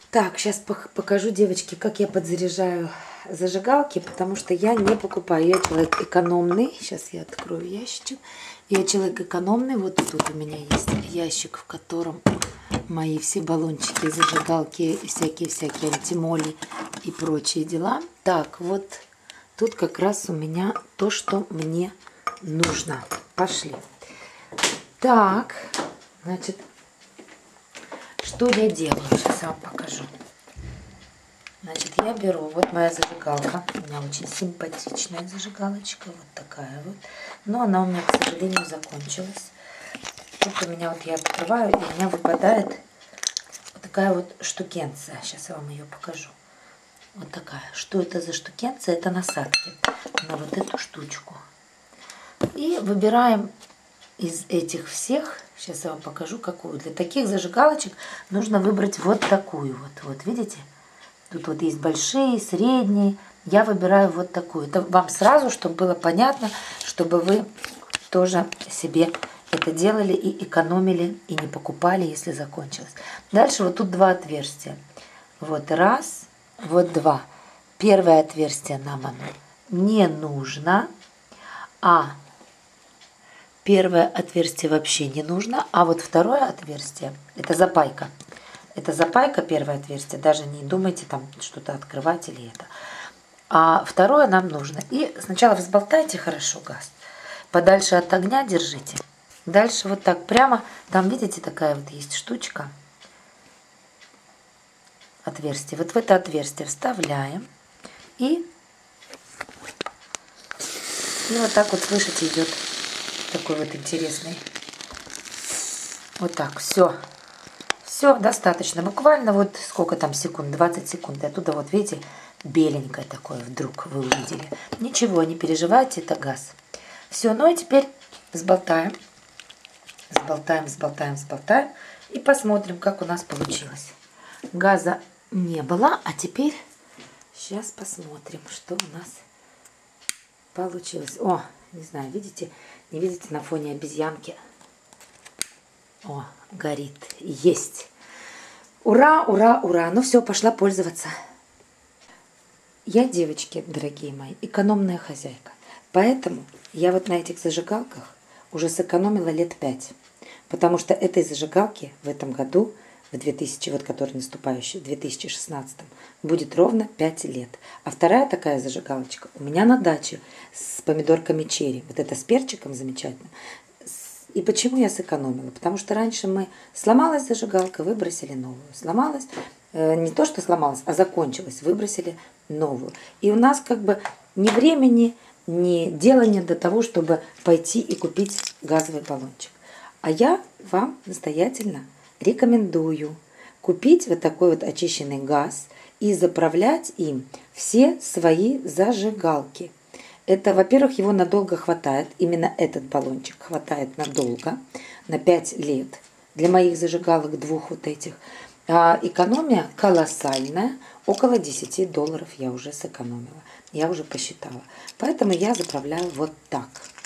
Так, сейчас покажу, девочки, как я подзаряжаю зажигалки, потому что я не покупаю. Я человек экономный. Сейчас я открою ящичек. Я человек экономный. Вот тут у меня есть ящик, в котором мои все баллончики, зажигалки, всякие антимоли и прочие дела. Так, вот тут как раз у меня то, что мне нужно. Пошли. Так, значит, что я делаю? Сейчас я вам покажу. Значит, я беру, вот моя зажигалка. У меня очень симпатичная зажигалочка. Вот такая вот. Но она у меня, к сожалению, закончилась. Тут у меня вот я открываю, и у меня выпадает вот такая вот штукенция. Сейчас я вам ее покажу. Вот такая. Что это за штукенция? Это насадки на вот эту штучку. И выбираем из этих всех, сейчас я вам покажу, какую. Для таких зажигалочек нужно выбрать вот такую вот. Вот, видите? Тут вот есть большие, средние. Я выбираю вот такую. Это вам сразу, чтобы было понятно, чтобы вы тоже себе это делали и экономили, и не покупали, если закончилось. Дальше вот тут два отверстия. Вот раз, вот два. Первое отверстие нам оно не нужно, а первое отверстие вообще не нужно, а вот второе отверстие, это запайка. Это запайка, первое отверстие, даже не думайте там что-то открывать или это. А второе нам нужно. И сначала взболтайте хорошо газ, подальше от огня держите. Дальше вот так прямо, там видите, такая вот есть штучка, отверстие. Вот в это отверстие вставляем и вот так вот, слышите, идет такой вот интересный. Вот так, все. Все, достаточно. Буквально вот сколько там секунд, 20 секунд. И оттуда вот, видите, беленькое такое вдруг вы увидели. Ничего, не переживайте, это газ. Все, ну и теперь взболтаем. Взболтаем. И посмотрим, как у нас получилось. Газа не было, а теперь сейчас посмотрим, что у нас получилось. О, не знаю, видите, не видите на фоне обезьянки? О, горит. Есть. Ура, ура, ура. Ну все, пошла пользоваться. Я, девочки, дорогие мои, экономная хозяйка. Поэтому я вот на этих зажигалках уже сэкономила лет 5. Потому что этой зажигалке в этом году, в 2000, вот который наступающий, в 2016, будет ровно 5 лет. А вторая такая зажигалочка у меня на даче с помидорками черри. Вот это с перчиком замечательно. И почему я сэкономила? Потому что раньше сломалась зажигалка, выбросили новую. Сломалась, не то что сломалась, а закончилась, выбросили новую. И у нас как бы ни времени, ни дела нет до того, чтобы пойти и купить газовый баллончик. А я вам настоятельно рекомендую купить вот такой вот очищенный газ и заправлять им все свои зажигалки. Это, во-первых, его надолго хватает. Именно этот баллончик хватает надолго, на 5 лет. Для моих зажигалок двух вот этих. А экономия колоссальная. Около $10 я уже сэкономила. Я уже посчитала. Поэтому я заправляю вот так.